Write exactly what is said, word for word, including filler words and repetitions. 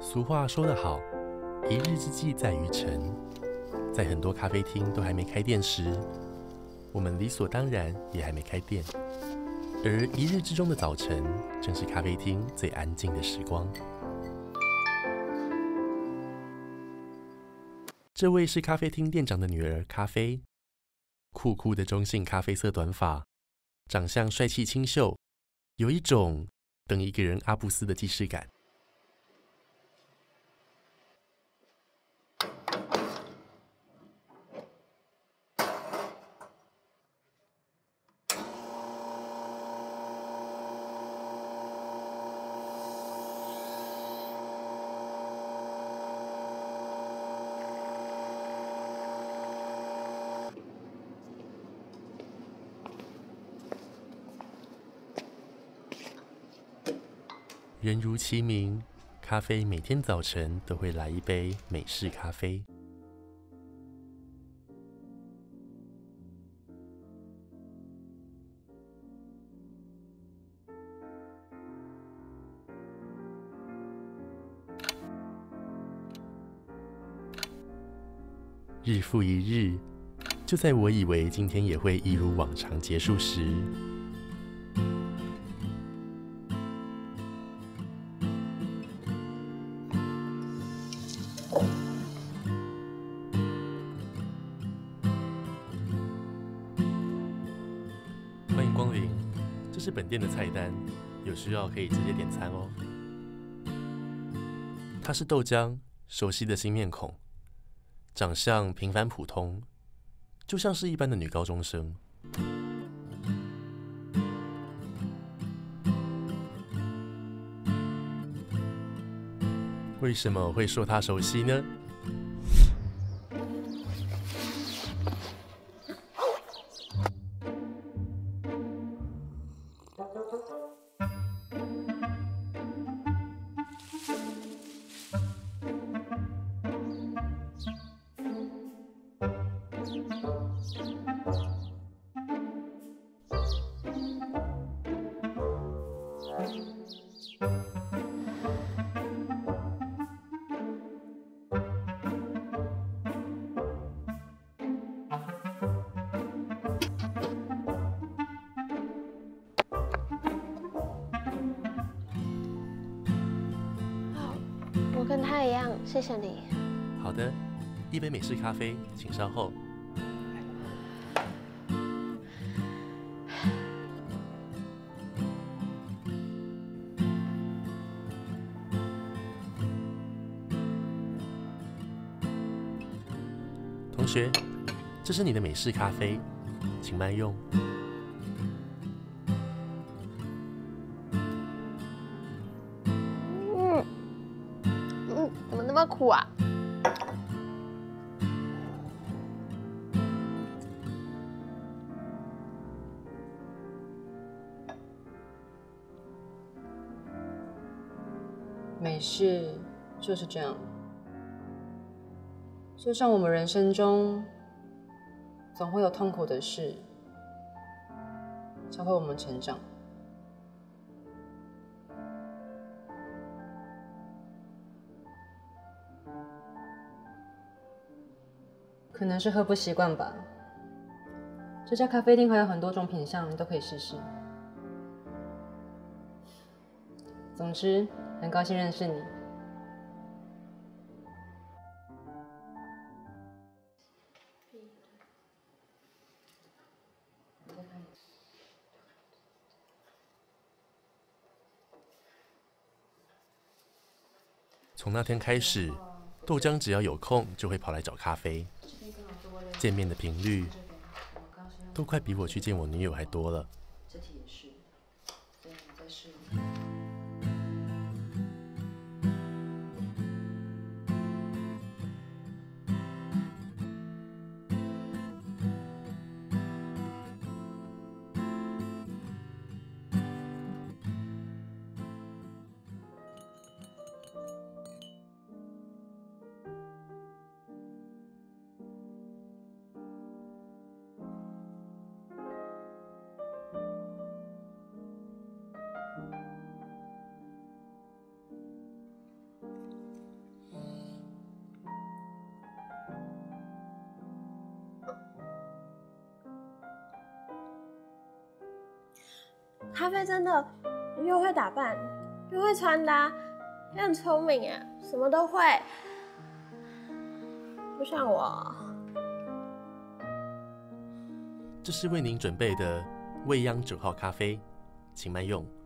俗话说得好，一日之计在于晨。在很多咖啡厅都还没开店时，我们理所当然也还没开店。而一日之中的早晨，正是咖啡厅最安静的时光。这位是咖啡厅店长的女儿咖啡，酷酷的中性咖啡色短发，长相帅气清秀，有一种等一个人阿布斯的既视感。人如其名，咖啡每天早晨都会来一杯美式咖啡。日复一日，就在我以为今天也会一如往常结束时，欢迎光临，这是本店的菜单，有需要可以直接点餐哦。她是豆浆，熟悉的新面孔，长相平凡普通，就像是一般的女高中生。为什么会说她熟悉呢？ 我跟他一样，谢谢你。 好的，一杯美式咖啡，请稍后。同学，这是你的美式咖啡，请慢用。 嗯嗯，怎么那么苦啊？ 美式就是这样，就像我们人生中总会有痛苦的事，教会我们成长。可能是喝不习惯吧。这家咖啡厅还有很多种品项，你都可以试试。总之，很高兴认识你。 从那天开始，豆浆只要有空就会跑来找咖啡，见面的频率都快比我去见我女友还多了。 这题也是，所以你再试。 咖啡真的又会打扮，又会穿搭，也很聪明啊，什么都会，不像我。 这是为您准备的未央九号咖啡，请慢用。